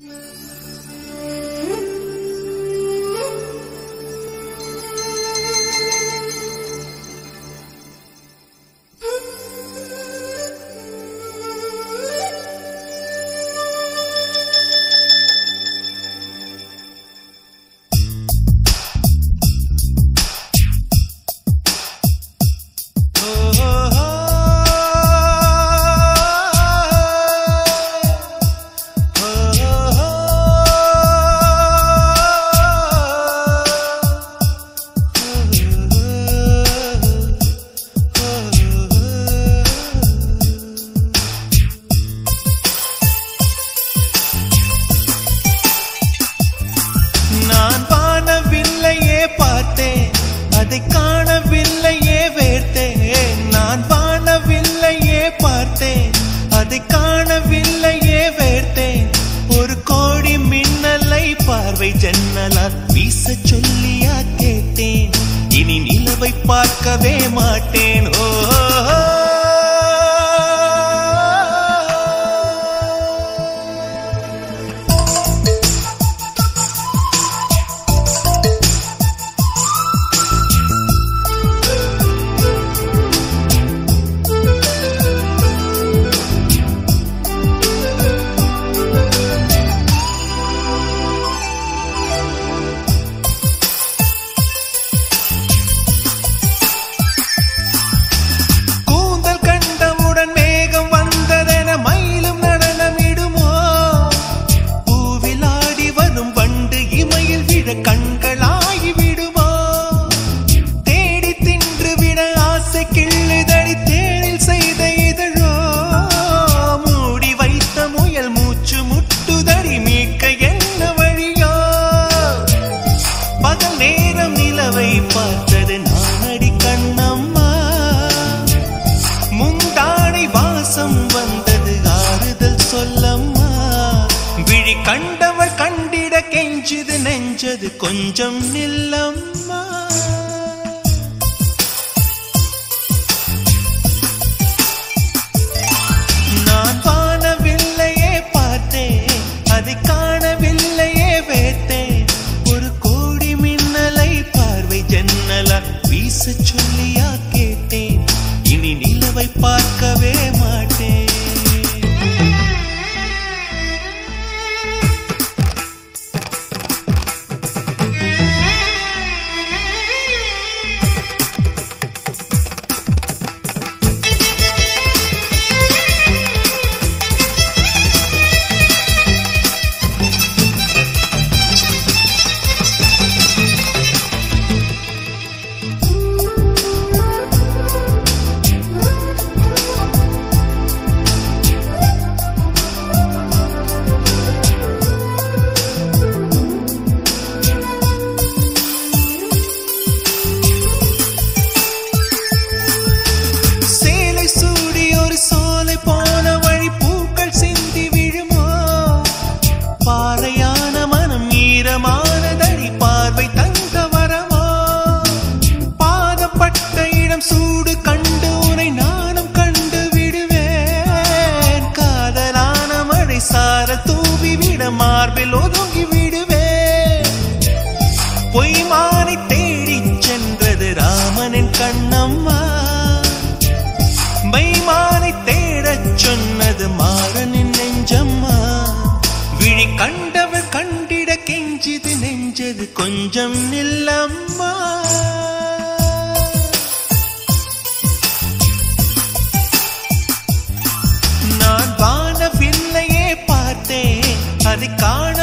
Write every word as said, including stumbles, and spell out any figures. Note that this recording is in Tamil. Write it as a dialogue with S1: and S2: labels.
S1: ஜன்னலால் வீச சொல்லியா கேட்டேன், இனி நிலவை பார்க்கவே மாட்டேன். ஓ பார்த்தது நானடி கண்ணம்மா, முந்தானை வாசம் வந்தது ஆறுதல் சொல்லம்மா. விழி கண்டவள் கண்டிட கெஞ்சுது நெஞ்சது கொஞ்சம் நில்லம்மா. நான் வானவில்லையே பார்த்தேன், அதை காணவில்லையே வேட்டேன். ஜன்னலால் வீச சொல்லியா கேட்டேன், இனி நிலவை பார்க்கவே மாட்டேன். சூடு கண்டு உனை நானும் கண்டு விடுவேன், காதலான மழை சார தூவி விட மார்பில் ஒதுங்கி விடுவேன். பொய்மானை தேடி சென்றது ராமனின் கண்ணம்மா, மைமானை தேடச் சொன்னது மாறனின் நெஞ்சம்மா. விழி கண்டவர் கண்டிட கெஞ்சிது நெஞ்சது கொஞ்சம் நில்லம்மா. வானவில்லையே பார்த்தேன், அதை காண